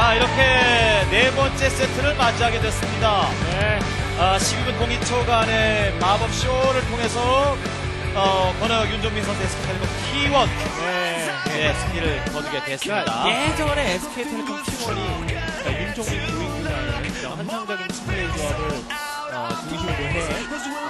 자, 이렇게 네 번째 세트를 맞이하게 됐습니다. 네. 12분 공이 초간의 마법 쇼를 통해서 권혁 윤종민 선수 SK텔레콤 T1 네, 승리를 거두게 됐습니다. 그러니까 예전에 SK텔레콤 T1이 윤종민 고인구라는 환상적인 플레이 조합을 중심으로 해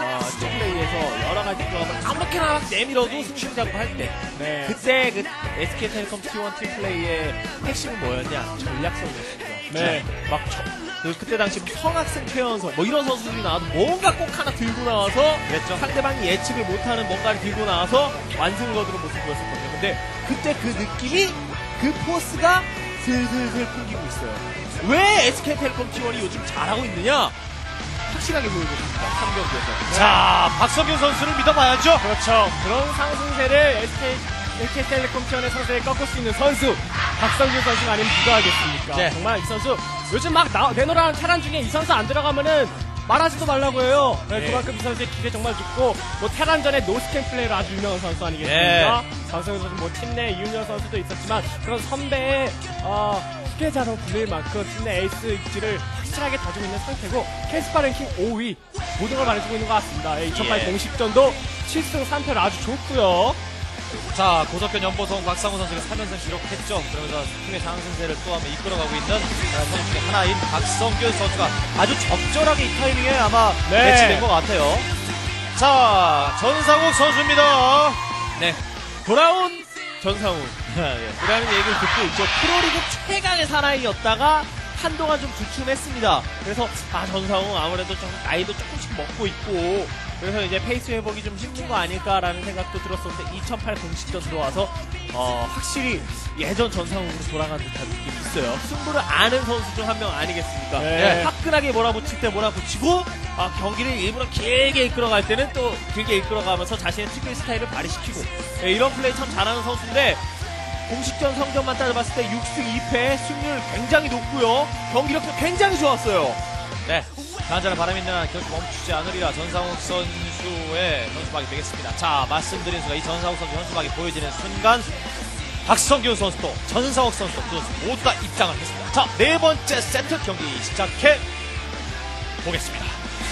팀플레이에서 여러 가지 조합을 아무렇게나 막 내밀어도 승승 잡고 할 때 그때 그 SK텔레콤 T1 팀플레이의 핵심은 뭐였냐? 전략성이었습니다. 네. 막 그때 당시 성학생 최연석 뭐 이런 선수들이 나와도 뭔가 꼭 하나 들고 나와서 그랬죠. 상대방이 예측을 못하는 뭔가를 들고 나와서 완승을 거두는 모습을 보였었거든요. 근데 그때 그 느낌이 그 포스가 슬슬슬 풍기고 있어요. 왜 SK텔레콤 T1이 요즘 잘하고 있느냐? 확실하게 보여줬습니다. 3경기에서. 자, 박성균 선수를 믿어봐야죠. 그렇죠. 그런 상승세를 SK텔레콤 T1의 상승세를 꺾을 수 있는 선수 박성균 선수가 아니면 누가 하겠습니까? 네. 정말 이 선수 요즘 막 내놓으라는 테란 중에 이 선수 안 들어가면은 말하지도 말라고 해요. 네, 그만큼 이 선수의 기세 정말 좋고 뭐 테란전에 노스캔 플레이로 아주 유명한 선수 아니겠습니까? 박성균 선수 뭐 팀 내 유니언 선수도 있었지만 그런 선배의 후계자로 불릴 만큼 팀 내 에이스 입지를 확실하게 다지고 있는 상태고 캐스파 랭킹 5위 모든 걸 말해주고 있는 것 같습니다. 2008 공식전도 7승 3패를 아주 좋고요. 자, 고석현, 연보성, 박상우 선수가 3연승 기록했죠. 그러면서 팀의 상승세를 또 한번 이끌어가고 있는 선수 중에 하나인 박성균 선수가 아주 적절하게 이 타이밍에 아마 배치된 것 같아요. 자, 전상욱 선수입니다. 네, 돌아온 전상욱. 그라는 얘기를 듣고 있죠. 프로리그 최강의 사나이였다가 한동안 좀 주춤했습니다. 그래서 전상욱 아무래도 좀 나이도 조금씩 먹고 있고 그래서 이제 페이스 회복이 좀 힘든 거 아닐까라는 생각도 들었었는데 2008 공식전 들어와서 확실히 예전 전상욱으로 돌아간 듯한 느낌이 있어요. 승부를 아는 선수 중 한 명 아니겠습니까? 네. 화끈하게 몰아붙일 때 몰아붙이고 경기를 일부러 길게 이끌어갈 때는 또 길게 이끌어가면서 자신의 특유의 스타일을 발휘시키고 이런 플레이 참 잘하는 선수인데 공식전 성적만 따져봤을 때 6승 2패 승률 굉장히 높고요. 경기력도 굉장히 좋았어요. 네, 간절한 바람이 있는 한 결코 멈추지 않으리라 전상욱 선수의 현수막이 되겠습니다. 자, 말씀드린 순간 이 전상욱 선수 현수막이 보여지는 순간 박성균 선수도 전상욱 선수도 두 선수 모두 다 입장을 했습니다. 자, 네 번째 세트 경기 시작해 보겠습니다.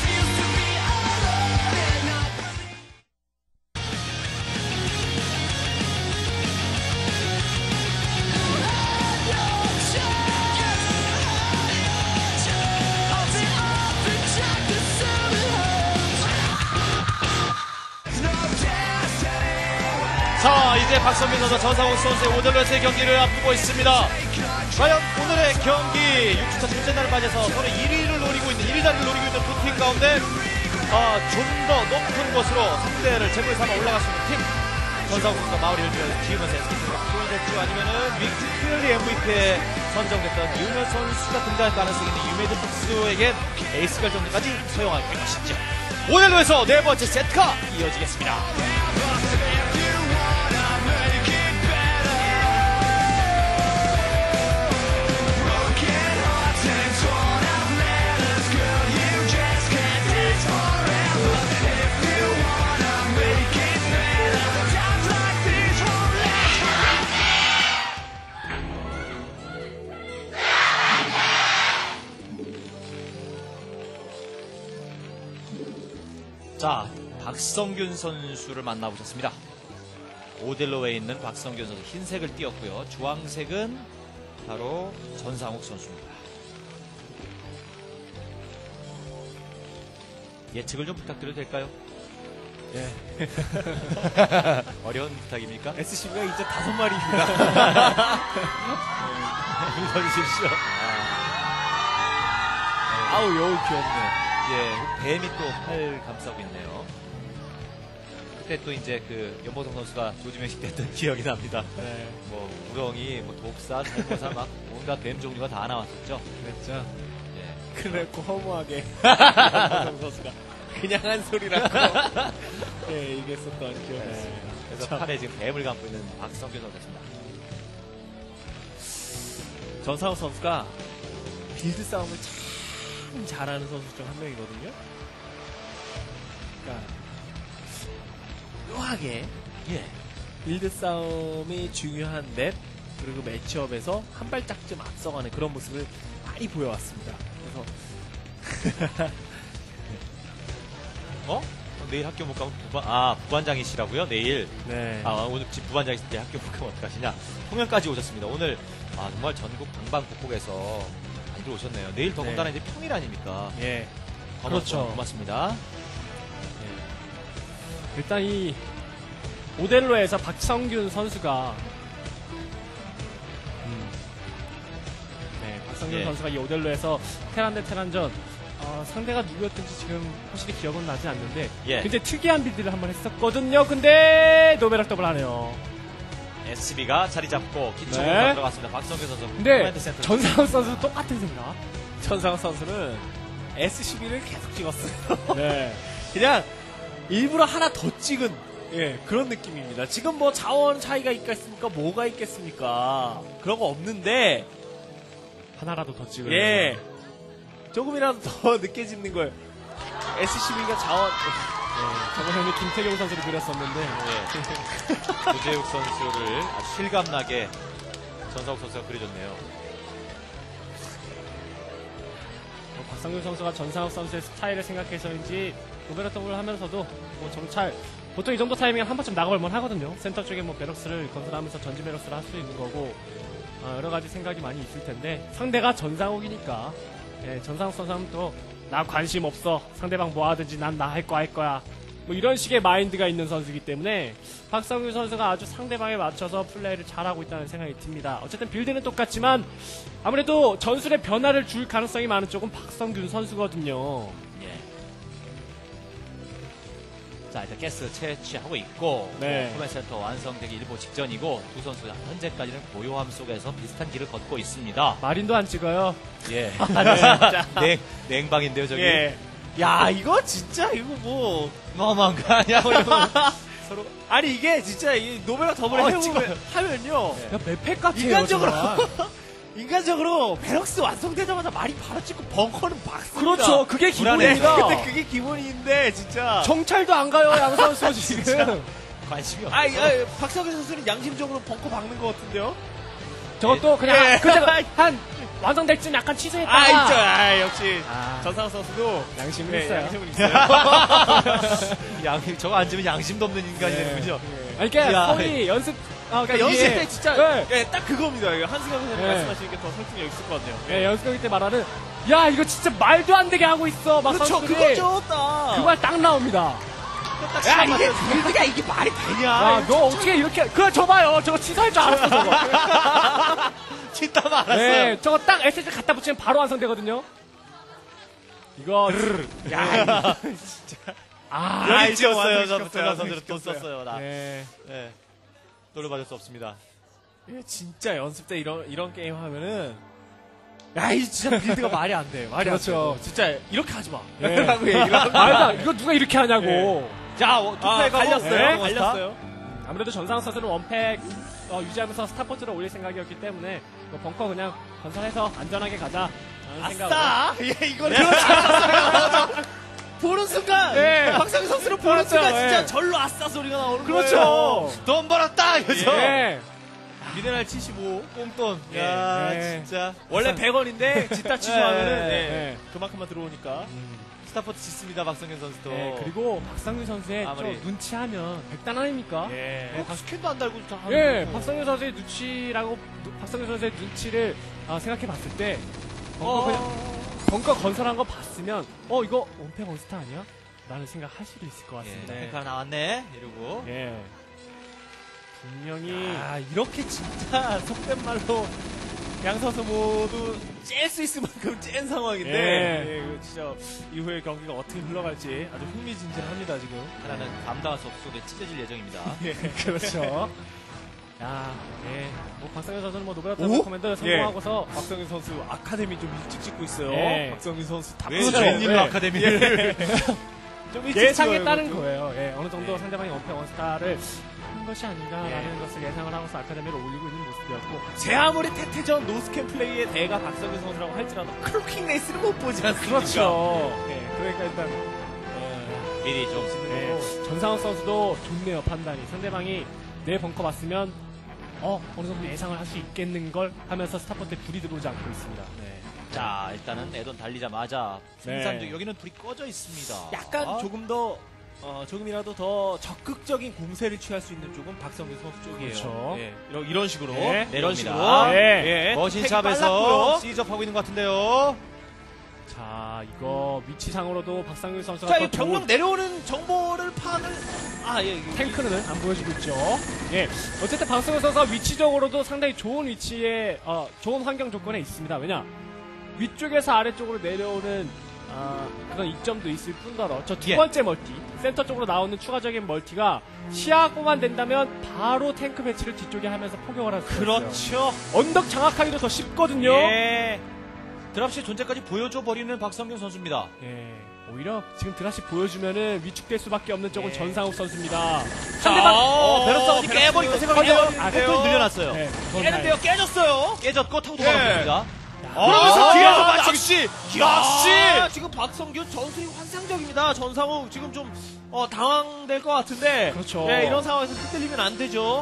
자, 이제 박성민 선수, 전상욱 선수의 오델로에서의 경기를 앞두고 있습니다. 과연 오늘의 경기 6주차 첫째 날을 맞이해서 서로 1위를 노리고 있는 1위 자리를 노리고 있는 두 팀 가운데 좀 더 높은 곳으로 상대를 제물 삼아 올라갈 수 있는 팀 전상욱 선수가 마무리를 지으면서 SK가 프로이 될지 아니면은 빅플리 MVP에 선정됐던 유메 선수가 등장할 가능성이 있는 유메드 폭스에겐 에이스 결정전까지 소용하게 될 것인지 오델로에서 네 번째 세트가 이어지겠습니다. 자, 박성균 선수를 만나보셨습니다. 오델로에 있는 박성균 선수 흰색을 띄었고요. 주황색은 바로 전상욱 선수입니다. 예측을 좀 부탁드려도 될까요? 네. 어려운 부탁입니까? SCB가 이제 5마리입니다. 믿어주십시오. 아우, 여우 귀엽네. 예, 뱀이 또 팔 감싸고 있네요. 그때 또 이제 그 연보성 선수가 조지명식 됐던 기억이 납니다. 네. 뭐 우렁이, 뭐 독사, 살모사 막 온갖 뱀 종류가 다 나왔었죠. 그랬죠. 예. 그래놓고 허무하게 연보성 선수가 그냥 한 소리라고 예, 이겼었던 기억이 있습니다. 그래서 팔에 지금 뱀을 감고 있는 박성균 선수입니다. 전상욱 선수가 빌드 싸움을 참 잘하는 선수 중 한 명이거든요. 그러니까 묘하게 빌드 싸움이 중요한 맵 그리고 매치업에서 한 발짝쯤 앞서가는 그런 모습을 많이 보여왔습니다. 그래서 내일 학교 못 가면 부반장이시라고요? 내일. 네. 오늘 집 부반장이실 때 학교 못 가면 어떡하시냐. 통영까지 오셨습니다. 오늘 정말 전국 방방곡곡에서 많이들 오셨네요. 내일 더군다나 이제 평일 아닙니까? 예. 그렇죠. 그렇죠. 고맙습니다. 일단 이 오델로에서 박성균 선수가 박성균 예. 선수가 이 오델로에서 테란 대 테란전 상대가 누구였든지 지금 확실히 기억은 나지 않는데 예. 굉장히 특이한 빌드를 한번 했었거든요. 근데 노베락 더블 하네요. SB가 자리 잡고 기초로 네. 들어갔습니다. 박성규 선수. 근데 커맨드 센터. 전상훈 선수 똑같은 생각. 전상욱 선수는 SCB를 계속 찍었어요. 네. 그냥 일부러 하나 더 찍은 그런 느낌입니다. 지금 뭐 자원 차이가 있겠습니까? 뭐가 있겠습니까? 그런 거 없는데 하나라도 더 찍어요. 조금이라도 더 늦게 짓는 걸 SCB가 자원 저번 형님 김태경 선수를 그렸었는데 조재욱 선수를 아주 실감나게 전상욱 선수가 그려줬네요. 박성균 선수가 전상욱 선수의 스타일을 생각해서인지 노베락 더블을 하면서도 뭐 정찰 보통 이 정도 타이밍에 한 번쯤 나가볼만 하거든요. 센터 쪽에 뭐 베럭스를 건설하면서 전지 베럭스를 할 수 있는 거고 여러 가지 생각이 많이 있을 텐데 상대가 전상욱이니까 전상욱 선수 하면 또 나 관심 없어 상대방 뭐 하든지 난 나 할 거야 뭐 이런 식의 마인드가 있는 선수이기 때문에 박성균 선수가 아주 상대방에 맞춰서 플레이를 잘하고 있다는 생각이 듭니다. 어쨌든 빌드는 똑같지만 아무래도 전술의 변화를 줄 가능성이 많은 쪽은 박성균 선수거든요. 자, 이제 가스 채취하고 있고 네. 코멘 센터 완성되기 일보 직전이고 두 선수 현재까지는 고요함 속에서 비슷한 길을 걷고 있습니다. 마린도 안 찍어요. 예. 진짜 냉방인데요, 저기. 야, 이거 진짜 이거 뭐 너무한 거 아니야? 서로 아니 이게 진짜 이 노베락 더블을 하면요. 야, 맵팩 같아요. 인간적으로 정말. 인간적으로 베럭스 완성되자마자 말이 바로 찍고 벙커는 박습니다. 그렇죠. 그게 불안해. 기본입니다. 근데 그게 기본인데 진짜. 정찰도 안 가요, 양 선수 지금. 관심이 없어. 박성규 선수는 양심적으으로 벙커 박는 것 같은데요? 저것도 그냥 한 완성될 쯤 약간 취소했다가 있죠. 역시 아. 전상욱 선수도 양심은 있어요. 양심은 있어요. 저거 앉으면 양심도 없는 인간이 되는군요. 아니, 그러니까 야. 소위 연습 그러니까 연습 때 진짜 딱 그겁니다. 한승현 선생님 네. 말씀하시는 게 더 설득력 있을 것 같네요. 연습 경기 때 말하는 야 이거 진짜 말도 안 되게 하고 있어 막 그렇죠. 선수들이 그거죠. 딱. 그 말 딱 나옵니다. 야 이게 빌드가 이게 말이 되냐? 야 너 어떻게 이렇게 그래 저 봐요 저거 취소할 줄 알았어 저거. 진짜 말았어요. 네 저거 딱 SSD 갖다 붙이면 바로 완성되거든요. 이거 야 이거 진짜. 여기 찍었어요. 완성시켰어요. 전상 선수를 돈 썼어요. 나. 네. 네. 돌려받을 수 없습니다. 진짜 연습 때 이런 게임 하면은 야, 이 진짜 빌드가 말이 안 돼. 말이 그렇죠. 안 돼. 진짜 이렇게 하지 마. 네. 라고 얘기를 하고. 말다 이거 누가 이렇게 하냐고. 자, 투표에 갈렸어요. 갈렸어요. 갈렸어요. 아무래도 전상 선수는 원팩 유지하면서 스타포트를 올릴 생각이었기 때문에 뭐 벙커 그냥 건설해서 안전하게 가자 라는 생각으로. 아싸! 이거는 그렇죠. 보는 순간 박상희 선수는 보는 그렇죠. 순간 진짜 절로 아싸 소리가 나오는 그렇죠. 거예요. 돈 벌었다! 이거죠? 예. 미네랄 75 꽁돈. 예. 야, 네. 진짜. 원래 100원인데 짓다 취소하면은 네. 그만큼만 들어오니까 스타포트 짓습니다, 박성현 선수도. 네, 그리고 박상규 선수의 아무리. 저 눈치하면 백단 아닙니까? 스캔도 안 달고 다 예, 하는 거. 박상규 선수의 박상규 선수의 눈치를 생각해 봤을 때 벙커 건설한 거 봤으면 이거 원팩 원스타 아니야? 라는 생각 할 수도 있을 것 같습니다. 네. 가 나왔네. 이러고. 예. 분명히 이렇게 진짜 속된 말로 양 선수 모두 짤 수 있을 만큼 짠 상황인데 이거 진짜 이후에 경기가 어떻게 흘러갈지 아주 흥미진진합니다 지금. 하나는 감당할 수 없게 찢어질 예정입니다. 그렇죠. 야, 뭐 박상현 선수는 뭐 노베라 오? 커맨더에 성공하고서 박성윤 선수 아카데미 좀 일찍 찍고 있어요. 예. 박성윤 선수 왜 그렇죠. 주인님 네. 아카데미를. 좀 일찍 예상했다는 찍어요, 거예요. 어느 정도 상대방이 원팩 원스타를 한 것이 아닌가라는 것을 예상을 하고서 아카데미를 올리고 있는 모습이었고. 제 아무리 태태전 노스캠 플레이의 대가 박성윤 선수라고 할지라도 클로킹 레이스를 못 보지 않습니까? 그렇죠. 그러니까 일단 미리 좀. 전상욱 선수도 좋네요 판단이. 상대방이 내 벙커 봤으면 어느 정도 예상을 할 수 있겠는 걸 하면서 스타포트에 불이 들어오지 않고 있습니다. 네. 자, 일단은 애돈 달리자마자 생산중 여기는 불이 꺼져 있습니다. 약간 조금이라도 더 적극적인 공세를 취할 수 있는 쪽은 박성균 선수 쪽이에요. 그렇죠. 예, 이런 식으로. 네. 이런 식으로 네. 예. 머신샵에서 시즈업하고 있는 것 같은데요. 자, 이거 위치상으로도 박상균 선수가 자, 더 이 병력 내려오는 정보를 파악을, 탱크는 안 보여주고 있죠. 예. 어쨌든 박성균 선수가 위치적으로도 상당히 좋은 위치에, 좋은 환경 조건에 있습니다. 왜냐? 위쪽에서 아래쪽으로 내려오는, 그런 이점도 있을 뿐더러, 저 두 번째 멀티, 센터 쪽으로 나오는 추가적인 멀티가 시야고만 된다면 바로 탱크 배치를 뒤쪽에 하면서 포격을 할 수 있어요. 그렇죠. 언덕 장악하기도 더 쉽거든요. 예. 드랍시 존재까지 보여줘 버리는 박성균 선수입니다. 예. 오히려 지금 드라시 보여주면은 위축될 수밖에 없는 쪽은 예. 전상욱 선수입니다. 자, 베럭스까지 깨버리니까 생각이 아, 늘려놨어요. 네, 그건 깨는데요, 깨졌어요. 깨졌고 타고 도망갑니다. 그러면서 뒤에서 역시 지금 박성균 전술이 환상적입니다. 전상욱 지금 좀 당황될 것 같은데. 그렇죠. 네, 이런 상황에서 흔들리면 안 되죠.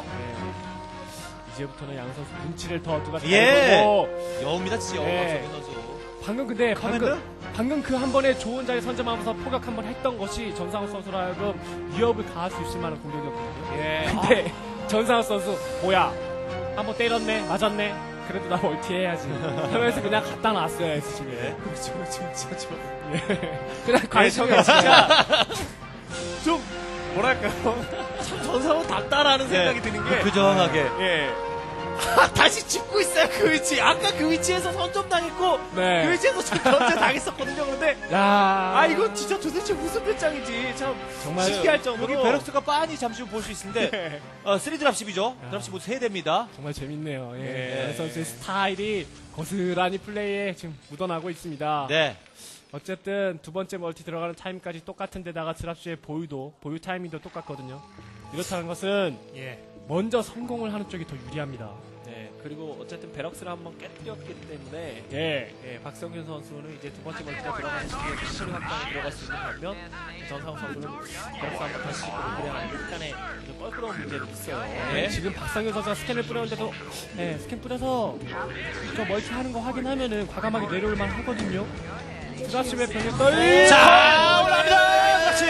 이제부터는 양 선수 눈치를 더 누가 잘 예. 보고 여우입니다, 진짜 여우 예. 박성균 선수. 방금 근데 커맨드? 방금 그 한 번에 좋은 자리 선점하면서 포격 한 번 했던 것이 전상욱 선수로 하여금 위협을 가할 수 있을 만한 공격이었거든요. 예. 근데 전상욱 선수 뭐야 한번 때렸네 맞았네 그래도 나 멀티해야지 하면서 그냥 갖다 놨어요 SCB에. 그렇죠, 진짜죠. 그냥 관심이 진짜 좀 뭐랄까요? 참 전상욱 닥다라는 생각이 드는 게 부정하게. 예. 다시 짚고 있어요, 그 위치. 아까 그 위치에서 선점 당했고, 네. 그 위치에서 견제 당했었거든요. 그런데, 야 이거 진짜 도대체 무슨 배짱이지. 참, 정말 신기할 정도로. 여기 베럭스가 빤히 잠시 후 볼 수 있는데 네. 3드랍십이죠. 드랍십 모두 3대입니다. 정말 재밌네요. 예. 예. 양 선수의 스타일이 고스란히 플레이에 지금 묻어나고 있습니다. 네. 어쨌든 두 번째 멀티 들어가는 타임까지 똑같은 데다가 드랍시의 보유 타이밍도 똑같거든요. 이렇다는 것은 예. 먼저 성공을 하는 쪽이 더 유리합니다. 네. 그리고 어쨌든 베럭스를 한번 깨뜨렸기 때문에, 예. 박성균 선수는 이제 두 번째 멀티가 들어가는 시기에 피처리 확장이 들어갈 수 있는 반면, 전상욱 선수는 베럭스 한번 다시 짓고 그래야 약간의 좀 껄끄러운 문제도 있어요. 네, 지금 박상현 선수가 스캔을 뿌렸는데도 스캔 뿌려서 저 멀티 하는 거 확인하면은 과감하게 내려올 만 하거든요. 드랍십의 병력 떨. 자, 올라갑니다. 그렇지.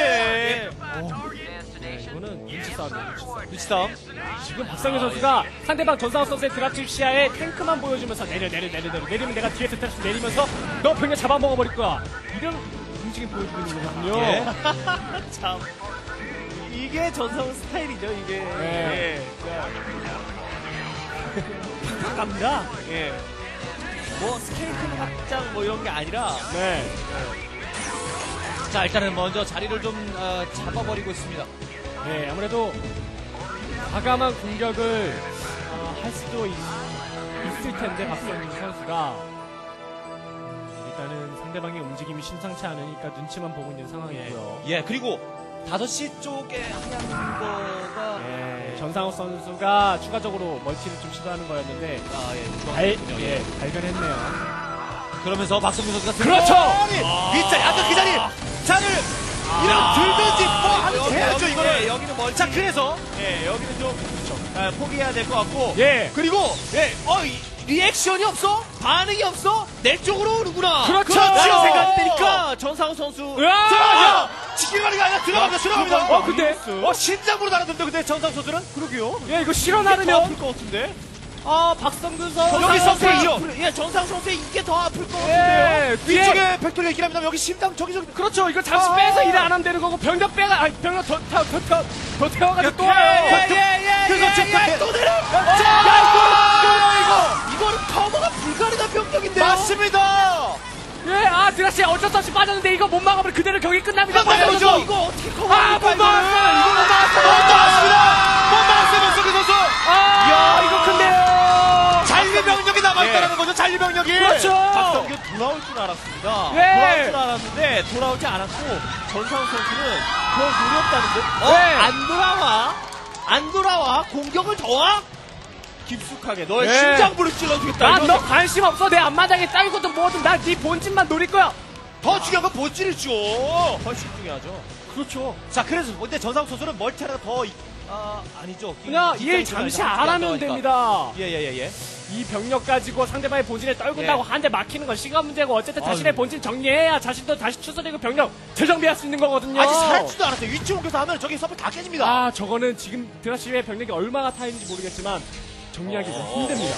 이거는 눈치 싸움이에요. 위치 싸움. 지금 박상현 선수가 상대방 전상욱 선수의 드랍십 시야에 탱크만 보여주면서 내리면 내가 뒤에서 테스트 내리면서 너 병력 잡아먹어버릴 거야. 이런 움직임 보여주고 있는 거거든요. 예. 참. 이게 전상욱 스타일이죠, 이게. 네. 팍팍 갑니다. 예. 뭐, 스케일 큰 확장 뭐 이런 게 아니라. 네. 자, 일단은 먼저 자리를 좀 잡아버리고 있습니다. 네, 아무래도 과감한 공격을 할 수도 있을 텐데 박성민 선수가 일단은 상대방의 움직임이 심상치 않으니까 눈치만 보고 있는 상황이고요. 예, 그리고 5시 쪽에 하얀 거가 전상욱 선수가 추가적으로 멀티를 좀 시도하는 거였는데 발견했네요. 그러면서 박성민 선수가 그렇죠! 윗자리, 아까 그 자리! 자를 들든지 뭐 하든지 해야죠, 이거는. 여기는 멀티. 자, 그래서 여기는 좀 포기해야 될 것 같고. 예. 그리고 리액션이 없어? 반응이 없어? 내 쪽으로 오는구나. 그렇죠. 라는 생각이 드니까 전상우 선수. 으아! 지키가는 게 아니라 들어갑니다. 근데 심장으로 날아든데 근데 전상 선수는? 그러게요. 이거 실어 나르면 아플 것 같은데. 박성균 선수 여기 선수이죠. 예, 전상우 선수의 이게 더 아플 것 같은데요. 예, 뒤에 위쪽에 팩토리가 있긴 합니다. 여기 심장 저기 그렇죠. 이거 잠시 빼서 일을 안 하면 되는 거고 병력 더 태워가지고 또 그래서 지금 또 내려. 이거는 커버가 불가능한 병력인데요. 맞습니다. 드라시 어쩔 수 없이 빠졌는데 이거 못 막아버려 그대로 경기 끝납니다. 이거 어떻게 커버합니까? 못 막았어요. 이거 못 막았어요, 박성균 선수. 이거 큰데요. 잔류병력이 남아있다는 거죠, 잔류병력이. 그렇죠. 박성균 돌아올 줄 알았습니다. 돌아올 줄 알았는데 돌아오지 않았고 전상우 선수는 그걸 노렸다는데 안 돌아와 공격을 더와 깊숙하게 너의 심장부를 찔러주겠다. 너 관심 없어. 내 앞마당에 쌓인 것도 뭐든 난 네 본진만 노릴 거야. 더 중요한 건 본질이죠. 훨씬 중요하죠. 그렇죠. 자, 그래서 근데 전상욱 선수는 멀티 하나가 더 아니죠. 그냥 일 잠시 안 하면 됩니다. 예. 이 병력 가지고 상대방의 본진에 떨군다고 한 대 막히는 건 시간 문제고 어쨌든 자신의 본진 정리해야 자신도 다시 추서되고 병력 재정비할 수 있는 거거든요. 아직 살지도 않았어요. 위치 옮겨서 하면 저기 서플 다 깨집니다. 아 저거는 지금 드라시의 병력이 얼마나 타있는지 모르겠지만 정리하기 좀 힘듭니다.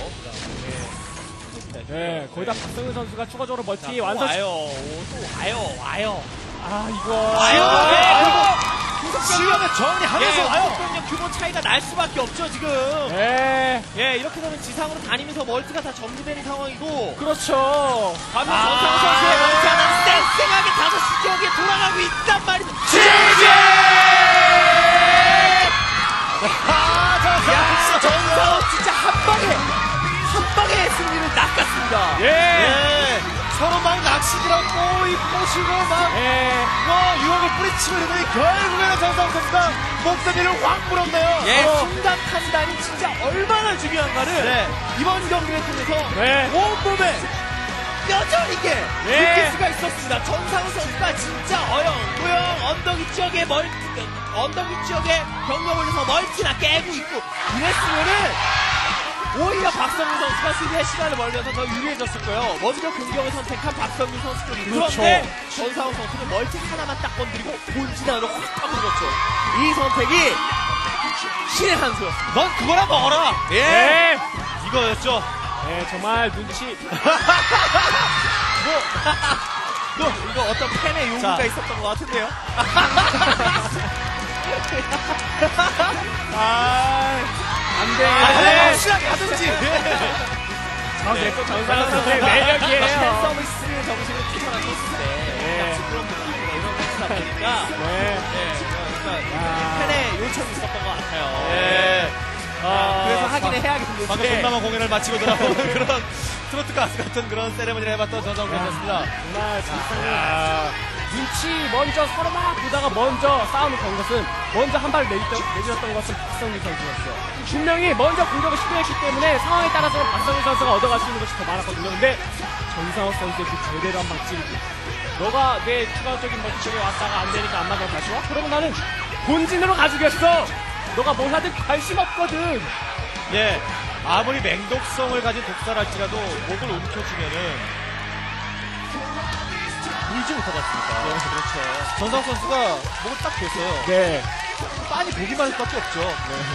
네, 거기다 박성윤 선수가 추가적으로 멀티 완성. 또 와요. 아 이거 와요. 지원을 정리하면서 와요. 병력 규모 차이가 날 수밖에 없죠 지금. 네, 예, 이렇게 되면 지상으로 다니면서 멀티가 다 정리되는 상황이고. 그렇죠. 반면 전상우 선수의 멀티 하나는 쌩쌩하게 5시 지역에 돌아가고 있단 말이죠. 전상우 진짜 한 방에 승리를 낚았습니다. 예. 서로 막 낚시기랑 꼬시고 막 유혹을 뿌리치고 이러더니 결국에는 전상우 선수가 목소리를 확 물었네요. 예, 순간 판단이 진짜 얼마나 중요한가를 이번 경기를 통해서 온몸에 뼈저리게 느낄 수가 있었습니다. 전상우 선수가 진짜 어영 언덕 지역에 병력 올려서 멀티나 깨고 있고 이랬으면은 오히려 박성민 선수가 수비의 시간을 벌려서 더 유리해졌을 거예요. 먼저 공격을 선택한 박성민 선수 쪽이. 그런데 전상우 선수는 멀티 하나만 딱 건드리고 본진 안으로 확 파고들었죠. 이 선택이 신의 한 수였습니다. 넌 그거나 먹어라. 네. 이거였죠. 네, 정말 눈치. 이거 어떤 팬의 요구가 있었던 것 같은데요. 안 돼. 확실하게 하든지. 또 전상우 선수의 매력이에요. 팬 서비스 정신을 추천한 코스인데 그런 분위기가 이런 코스다 보니까 팬의 요청이 있었던 것 같아요. 그래서 하기는 해야겠는데 방금 동남아 공연을 마치고 돌아오는 그런 트로트 가수 같은 그런 세레머니를 해봤던 전상우 선수였습니다. 정말 전상우 눈치 먼저 서로 막 보다가 먼저 싸움을 건 것은 먼저 한 발 내주었던 것은 박성규 선수였어요. 분명히 먼저 공격을 시도했기 때문에 상황에 따라서 박성규 선수가 얻어갈 수 있는 것이 더 많았거든요. 근데 전상우 선수의 그 제대로 한 방 찌르기. 너가 내 추가적인 멀티 쪽에 왔다가 안 되니까 안 맞아 다시 와? 그러면 나는 본진으로 가주겠어. 너가 뭘 하든 관심 없거든. 예. 아무리 맹독성을 가진 독살할지라도 목을 움켜쥐면은 물지 못하겠습니까? 그렇죠. 전상우 선수가 목을 딱 줬어요. 네. 빤히 보기만 할 수밖에 없죠.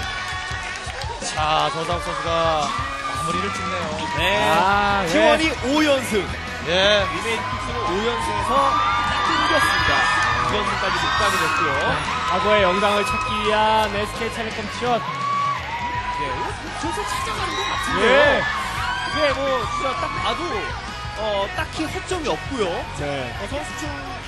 자, 전상우 선수가 마무리를 짓네요. T1이 5연승. 예. 리메이크 픽스는 5연승에서 끊겼습니다. 2연승까지 못 가게 됐고요. 과거의 영광을 찾기 위한 SK텔레콤 T1. 그래서 찾아가는 것 같은데요. 이게 뭐 진짜 딱 봐도 딱히 허점이 없고요. 선수층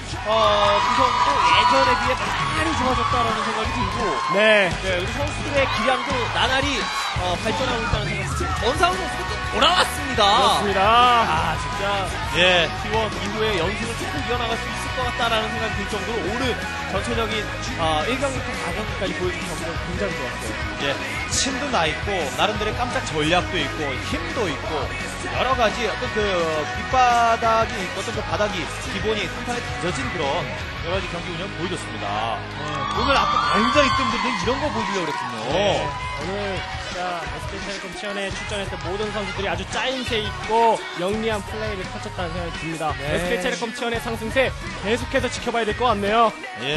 구성도 예전에 비해 많이 좋아졌다라는 생각이 들고, 우리 선수들의 기량도 나날이 발전하고 있다는 생각이 들고, 전상우 선수도 돌아왔습니다. 그렇습니다. 진짜 T1 이후에 연승을 조금 이어나갈 수 있을 것 같다라는 생각이 들 정도로 오늘 전체적인 1경기부터 4경기까지 보여준 경기는 굉장히 좋았어요. 침도 나 있고 나름대로의 깜짝 전략도 있고 힘도 있고 여러 가지 어떤 그 밑바닥이 있고 어떤 그 바닥이 기본이 탄탄하게 다져진 그런 여러 가지 경기 운영 보여줬습니다. 오늘 아까 굉장히 뜸들은 이런 거 보여주려고 그랬군요. 오늘 진짜 SK텔레콤 T1에 출전했던 모든 선수들이 아주 짜임새 있고 영리한 플레이를 펼쳤다는 생각이 듭니다. SK텔레콤 T1의 상승세 계속해서 지켜봐야 될 것 같네요.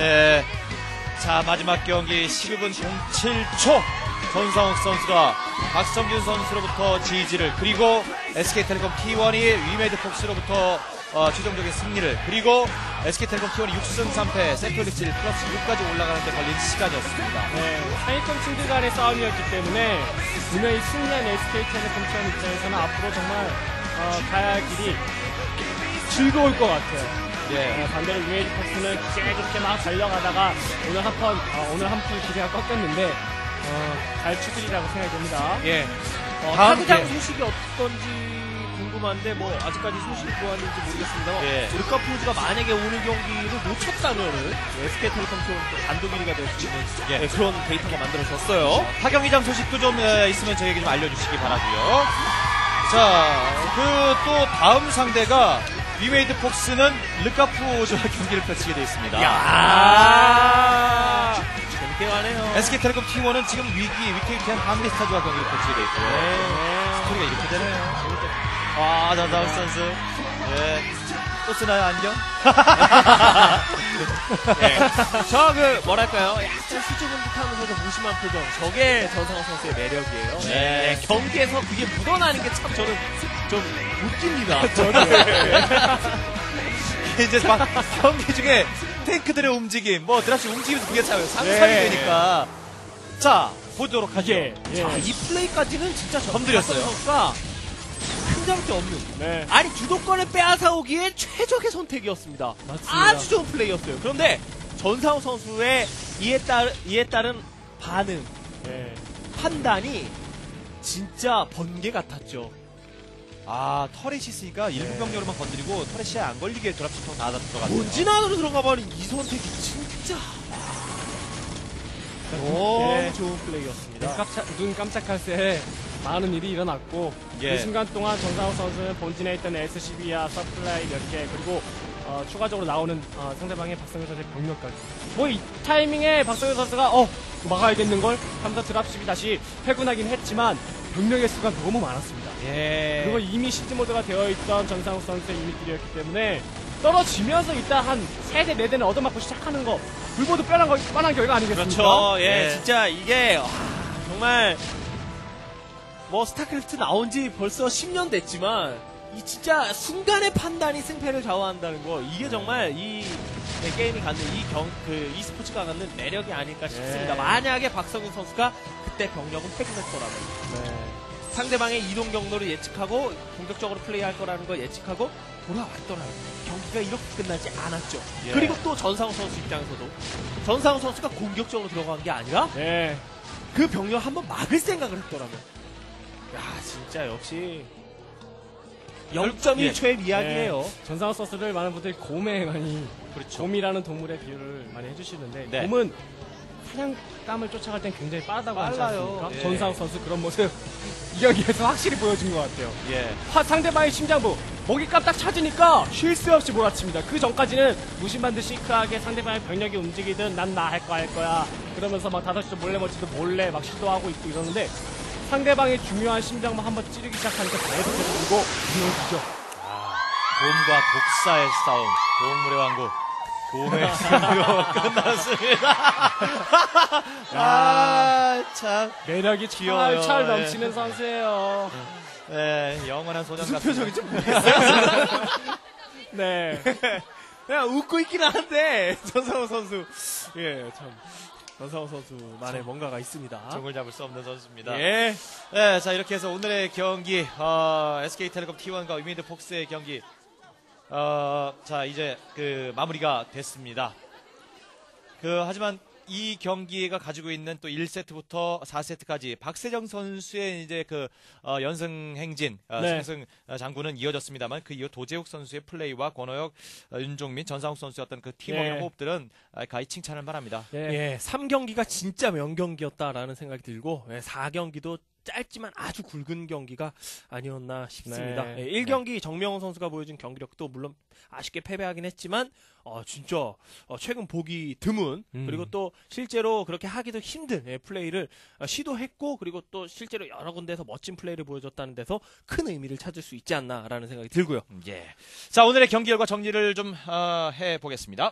자, 마지막 경기 12분 07초 전상욱 선수가 박성균 선수로부터 지지를, 그리고 SK텔레콤 T1이 위메이드 폭스로부터 최종적인 승리를, 그리고 SK텔레콤 T1이 6승 3패 세트리스 1 플러스 6까지 올라가는 데 걸린 시간이었습니다. 상위권 팀들 간의 싸움이었기 때문에 분명히 승리한 SK텔레콤 T1 입장에서는 앞으로 정말 가야 할 길이 즐거울 것 같아요. 반대로 위메이드 폭스는 그렇게 막 달려가다가 오늘 한 푼 기세가 꺾였는데 잘 추스리라고 생각이 됩니다. 타구장 소식이 어떤지 궁금한데 뭐 아직까지 소식이 좋았는지 모르겠습니다. 르카푸즈가 만약에 오늘 경기를 놓쳤다면은 SK텔레콤 T1 단독 1위가 될 수 있는 그런 데이터가 만들어졌어요. 타경기장 소식도 좀 있으면 저에게 좀 알려주시기 바라고요. 자, 그 또 다음 상대가 위메이드 폭스는 르카푸즈와 경기를 펼치게 되어 있습니다. 개화네요. SK텔레콤 T1은 지금 위태위태한 한미스타즈와 경기를 펼치게 돼 있고요. 스토리가 이렇게 되네요. 아, 전상욱 선수. 예. 또 쓰나요, 안경? 뭐랄까요. 약간 수줍은 듯 하면서도 무심한 표정. 저게 전상욱 선수의 매력이에요. 네. 경기에서 그게 묻어나는 게 참 저는 좀 웃깁니다. 이제 막 경기 중에 탱크들의 움직임, 뭐 드랍시 움직임도 그게 참 상상이 되니까. 자, 보도록 하죠. 자, 이 플레이까지는 진짜 건드렸어요. 선수가 큰 게 없는. 네. 아니 주도권을 빼앗아오기에 최적의 선택이었습니다. 맞습니다. 아주 좋은 플레이였어요. 그런데 전상욱 선수의 이에 따른 반응, 판단이 진짜 번개 같았죠. 아, 터렛이 있으니까 일부 병력으로만 건드리고 터렛이 안 걸리게 드랍시통 다 들어갔어요. 본진안으로 들어가버린 이 선택이 진짜 너무 좋은 플레이였습니다. 눈 깜짝할 새 많은 일이 일어났고 예. 그 순간 동안 전상욱 선수는 본진에 있던 SCB와 서플라이 몇 개 그리고 추가적으로 나오는 상대방의 박성현 선수의 병력까지 뭐 이 타이밍에 박성현 선수가 막아야겠는걸 하면서 드랍십이 다시 회군하긴 했지만 병력의 수가 너무 많았습니다. 예. 그리고 이미 시즈 모드가 되어있던 전상욱 선수의 유닛들이었기 때문에 떨어지면서 일단 한 3대, 4대는 얻어맞고 시작하는 거 불보도 뻔한 결과 아니겠습니까? 그렇죠. 예. 진짜 이게 정말 뭐 스타크래프트 나온 지 벌써 10년 됐지만 이 진짜 순간의 판단이 승패를 좌우한다는 거 이게 정말 이 게임이 갖는 이 스포츠가 갖는 매력이 아닐까 싶습니다. 만약에 박성훈 선수가 그때 병력은 회군했더라면 상대방의 이동 경로를 예측하고 공격적으로 플레이할 거라는 걸 예측하고 돌아왔더라면 경기가 이렇게 끝나지 않았죠. 예. 그리고 또 전상우 선수 입장에서도 전상우 선수가 공격적으로 들어간 게 아니라 그 병력 한번 막을 생각을 했더라면 야 진짜 역시 0.1초의 이야기예요. 전상욱 선수를 많은 분들이 곰에 많이 그렇죠. 곰이라는 동물의 비유를 많이 해주시는데 네. 곰은 사냥감을 쫓아갈 땐 굉장히 빠르다고 하지 빨라요. 않습니까? 예. 전상욱 선수 그런 모습 이 경기에서 확실히 보여준 것 같아요. 예. 상대방의 심장부 먹이감 딱 찾으니까 쉴 새 없이 몰아칩니다. 그 전까지는 무심한 시크하게 상대방의 병력이 움직이든 난 나 할 거야 그러면서 막 5시도 몰래 멋지도 몰래 막 시도하고 있고 이러는데 상대방의 중요한 심장만 한번 찌르기 시작하니까 계속 들고 무너지죠. 곰과 독사의 싸움, 동물의 왕국, 곰의 승리로 끝났습니다. 참. 매력이 귀여워요. 찰 예. 넘치는 선수예요. 네, 영원한 소년 무슨 같은. 표정인지 모르겠어요. 네. 그냥 웃고 있긴 한데 전상우 선수 참 전상우 선수만의 뭔가가 있습니다. 종을 잡을 수 없는 선수입니다. 예. 네, 자 이렇게 해서 오늘의 경기 SK텔레콤 T1과 위메드 폭스의 경기 자 이제 그 마무리가 됐습니다. 하지만 이 경기가 가지고 있는 또 1세트부터 4세트까지 박세정 선수의 이제 연승 행진, 승승 장구는 이어졌습니다만 그 이후 도재욱 선수의 플레이와 권호혁, 윤종민, 전상욱 선수의 어떤 그 팀워크 호흡들은 가히 칭찬을 바랍니다. 3경기가 진짜 명경기였다라는 생각이 들고 4경기도 짧지만 아주 굵은 경기가 아니었나 싶습니다. 1경기 정명훈 선수가 보여준 경기력도 물론 아쉽게 패배하긴 했지만 진짜 최근 보기 드문 그리고 또 실제로 그렇게 하기도 힘든 플레이를 시도했고 그리고 또 실제로 여러 군데에서 멋진 플레이를 보여줬다는 데서 큰 의미를 찾을 수 있지 않나라는 생각이 들고요. 예. 자 오늘의 경기 결과 정리를 좀 해보겠습니다.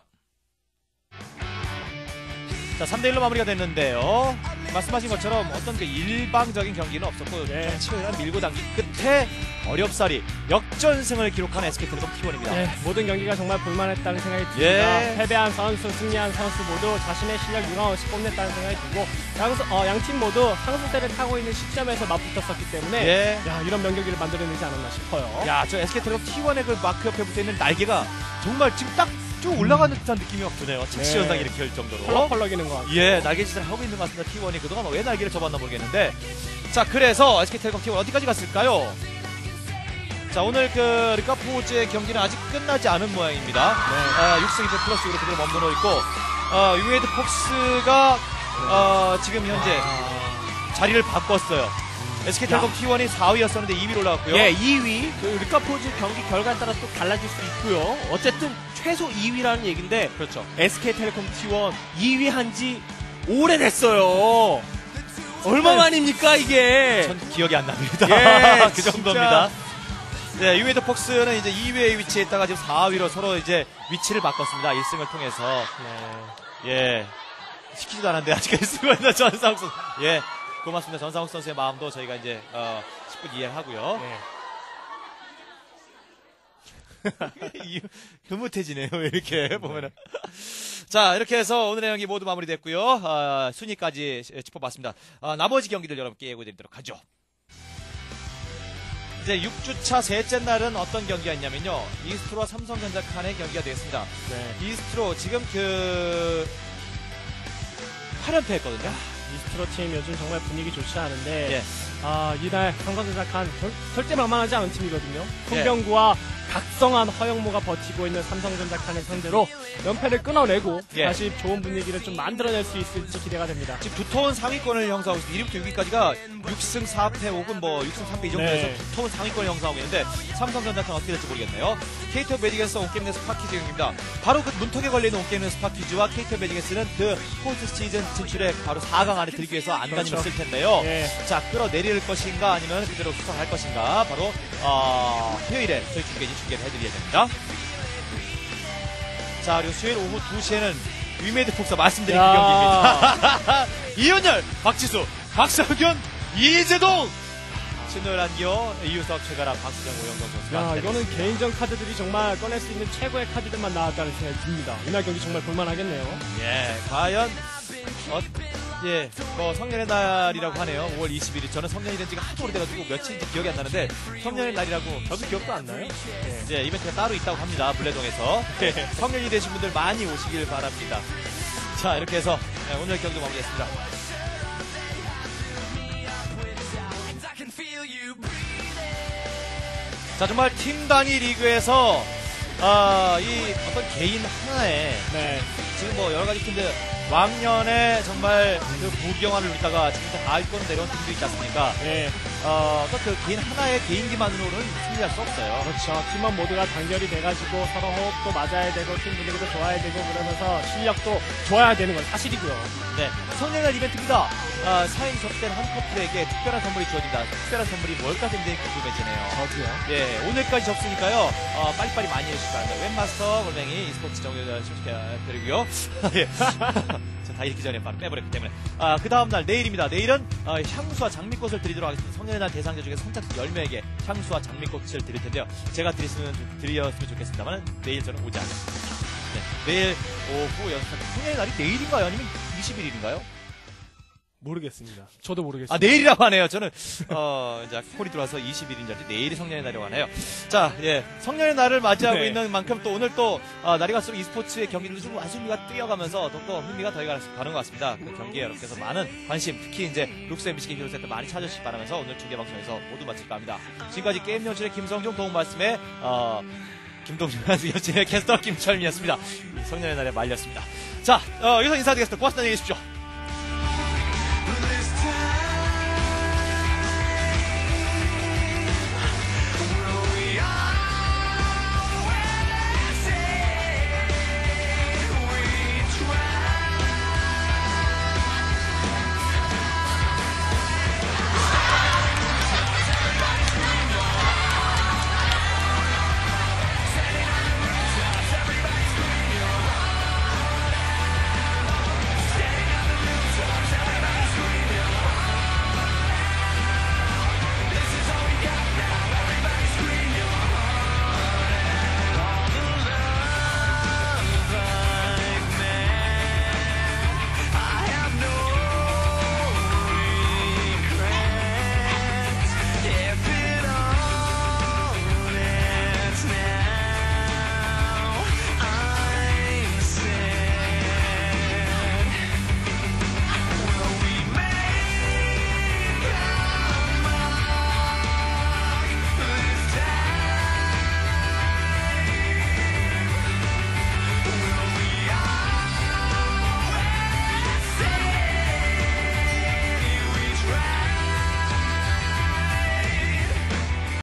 자 3대1로 마무리가 됐는데요. 말씀하신 것처럼 어떤 일방적인 경기는 없었고 치열한 밀고 당긴 끝에 어렵사리 역전승을 기록한 SK텔레콤 T1입니다. 모든 경기가 정말 볼만했다는 생각이 듭니다. 패배한 선수, 승리한 선수 모두 자신의 실력 유감없이 뽐냈다는 생각이 들고 양팀 모두 상승세를 타고 있는 시점에서 맞붙었었기 때문에 이런 명경기를 만들어내지 않았나 싶어요. 저 SK텔레콤 T1의 그 마크 옆에 붙어있는 날개가 정말 지금 딱 쭉 올라가는 듯한 느낌이 확 드네요. 착시 현상이 이렇게 할 정도로. 펄럭펄럭이는 것 같아요. 예, 날개짓을 하고 있는 것 같습니다. T1이 그동안 왜 날개를 접었나 모르겠는데. 자, 그래서 SK텔레콤 T1 어디까지 갔을까요? 자, 오늘 르카포즈의 경기는 아직 끝나지 않은 모양입니다. 6승 2패 플러스 6으로 그대로 머물러 있고, 유에드 폭스가 지금 현재 자리를 바꿨어요. SK텔레콤 T1이 4위였었는데 2위로 올라갔고요. 2위 르카포즈 경기 결과에 따라 또 달라질 수 있고요. 어쨌든 최소 2위라는 얘기인데 그렇죠. SK텔레콤 T1 2위 한지 오래됐어요. 얼마만입니까 이게? 전 기억이 안 납니다. 예, 그 진짜. 정도입니다. 네, 유에이드 폭스는 이제 2위에 위치했다가 지금 4위로 서로 이제 위치를 바꿨습니다. 1승을 통해서. 예. 시키지도 않았는데 아직까지 쓰고 있는 전상욱 선수. 예. 고맙습니다. 전상욱 선수의 마음도 저희가 이제, 10분 이해하고요. 흐뭇해지네요. 이렇게 보면은. 자, 이렇게 해서 오늘의 경기 모두 마무리됐고요. 순위까지 짚어봤습니다. 나머지 경기들 여러분께 예고드리도록 하죠. 이제 6주차 셋째 날은 어떤 경기가 있냐면요. 이스트로와 삼성전자 칸의 경기가 되겠습니다. 이스트로 지금 8연패 했거든요. 이스트로 팀 요즘 정말 분위기 좋지 않은데 예. 이날 삼성전자 칸 절대 만만하지 않은 팀이거든요. 송병구와 각성한 허영모가 버티고 있는 삼성전자 칸을 상대로 연패를 끊어내고 예. 다시 좋은 분위기를 좀 만들어낼 수 있을지 기대가 됩니다. 지금 두터운 상위권을 형성하고 있습니다. 1위부터 6위까지가 6승 4패 혹은 뭐 6승 3패 이 정도에서 두터운 상위권을 형성하고 있는데 삼성전자는 어떻게 될지 모르겠네요. KT 매직에서 온게임의 스파키즈 경기입니다. 바로 그 문턱에 걸리는 온게임의 스파키즈와 KT 매직에서는 그 포스트 시즌 진출에 바로 4강 안에 들기 위해서 안간힘을 쓸 텐데요. 자, 끌어내릴 것인가 아니면 그대로 수상할 것인가 바로 화요일에 저희 중계를 해드려야 됩니다. 자, 그리고 수요일 오후 2시에는 위메이드 폭사 말씀드린 그 경기입니다. 이윤열, 박지수, 박성균, 이재동, 신노열 안기호, 이유석, 최가람, 박수정, 오영동 선수가. 이거는 개인전 카드들이 정말 꺼낼 수 있는 최고의 카드들만 나왔다는 생각이 듭니다. 이날 경기 정말 볼만하겠네요. 예, 과연 예, 뭐 성년의 날이라고 하네요. 5월 21일. 저는 성년이 된 지가 하도 오래돼가지고 며칠인지 기억이 안 나는데 성년의 날이라고 저도 기억도 안 나요. 예, 이벤트가 따로 있다고 합니다. 물레동에서. 성년이 되신 분들 많이 오시길 바랍니다. 자, 이렇게 해서 오늘 경기 마무리했습니다. 자, 정말 팀 단위 리그에서 이 어떤 개인 하나에 지금 뭐 여러 가지 팀들 왕년에 정말 그 부경화를 누리다가 지금 하위권 내려온 팀도 있지 않습니까? 어떤 그 개인 하나의 개인기만으로는 승리할 수 없어요. 그렇죠. 팀원 모두가 단결이 돼가지고 서로 호흡도 맞아야 되고 팀 분위기도 좋아야 되고 그러면서 실력도 좋아야 되는 건 사실이고요. 네, 성년날 이벤트입니다. 4인 접된 한 커플에게 특별한 선물이 주어진다. 특별한 선물이 뭘까 굉장히 궁금해지네요. 저도요. 예, 오늘까지 접수니까요. 빨리빨리 많이 해주시기 바랍니다. 웹마스터 골뱅이 e스포츠 정리를 드리고요. 예. 다 읽기 전에 바로 빼버렸기 때문에. 그 다음날 내일입니다. 내일은 향수와 장미꽃을 드리도록 하겠습니다. 성년의 날 대상자 중에 선착순 10명에게 향수와 장미꽃을 드릴 텐데요. 제가 드렸으면 좋겠습니다만 내일 저는 오지 않겠습니다. 네, 내일 오후 연습. 성년의 날이 내일인가요? 아니면 21일인가요? 모르겠습니다. 저도 모르겠습니다. 내일이라고 하네요. 저는 이제 콜이 들어와서 20일인 줄 알았지 내일이 성년의 날이라고 하네요. 자, 예, 성년의 날을 맞이하고 있는 만큼 또 오늘 또 날이 갈수록 e스포츠의 경기를 좀 아쉬움이 뛰어가면서 또 흥미가 더해가는 것 같습니다. 그 경기에 여러분께서 많은 관심, 특히 이제 룩스 MBC 게임 히어로센터 많이 찾아주시기 바라면서 오늘 중계방송에서 모두 마칠까 합니다. 지금까지 게임 연출의 김성종 도움 말씀에 김동준 여친의 캐스터 김철민이었습니다. 성년의 날에 말렸습니다. 자, 여기서 인사드리겠습니다. 고맙습니다. 안녕히 계십시오.